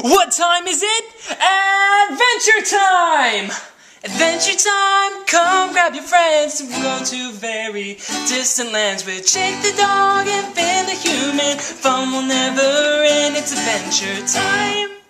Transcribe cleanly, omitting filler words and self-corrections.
What time is it? Adventure time! Adventure time! Come grab your friends to go to very distant lands with Jake the dog and Finn the human. Fun will never end, it's adventure time!